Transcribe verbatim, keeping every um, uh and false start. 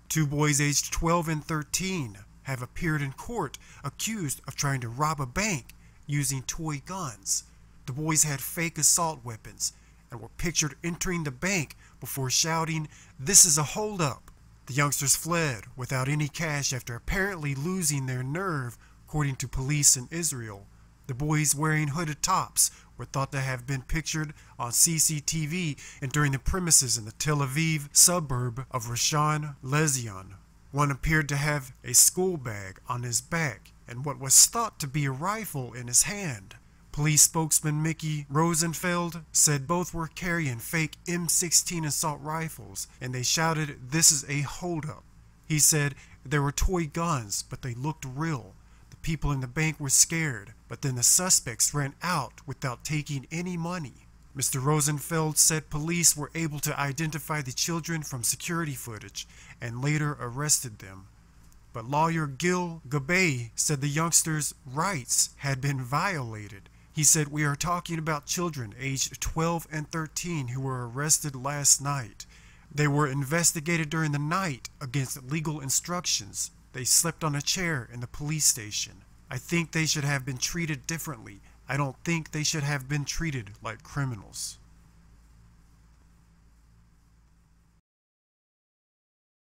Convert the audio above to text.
Two boys aged twelve and thirteen have appeared in court accused of trying to rob a bank using toy guns. The boys had fake assault weapons and were pictured entering the bank before shouting, "This is a holdup." The youngsters fled without any cash after apparently losing their nerve, according to police in Israel. The boys, wearing hooded tops, were thought to have been pictured on C C T V entering the premises in the Tel Aviv suburb of Rishon LeZion. One appeared to have a school bag on his back and what was thought to be a rifle in his hand. Police spokesman Mickey Rosenfeld said both were carrying fake M sixteen assault rifles and they shouted, "This is a holdup." He said there were toy guns, but they looked real. The people in the bank were scared, but then the suspects ran out without taking any money. Mister Rosenfeld said police were able to identify the children from security footage and later arrested them. But lawyer Gil Gabay said the youngsters' rights had been violated. He said, "We are talking about children aged twelve and thirteen who were arrested last night. They were investigated during the night against legal instructions. They slept on a chair in the police station. I think they should have been treated differently. I don't think they should have been treated like criminals."